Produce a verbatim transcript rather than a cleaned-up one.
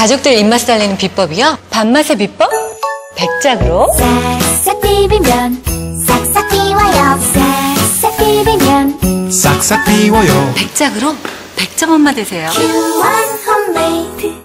가족들 입맛 살리는 비법이요? 밥맛의 비법? 백작으로 싹싹 비비면 싹싹 비워요. 싹싹 비비면 싹싹 비워요. 백작으로 백점 엄마 되세요. 큐원 홈메이드